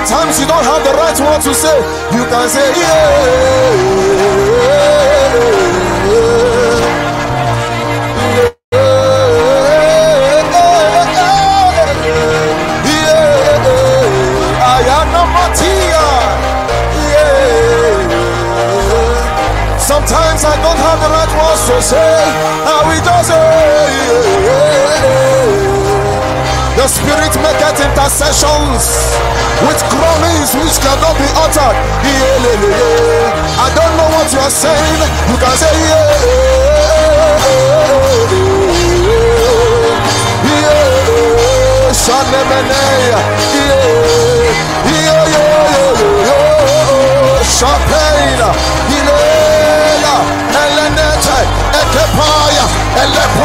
Sometimes you don't have the right word to say. You can say, sometimes I don't have the right words to say. I will just the Spirit maketh intercessions with groanings which cannot be uttered. I don't know what you are saying. You can say Champagne, Elenete, Ekepaya, Elepo.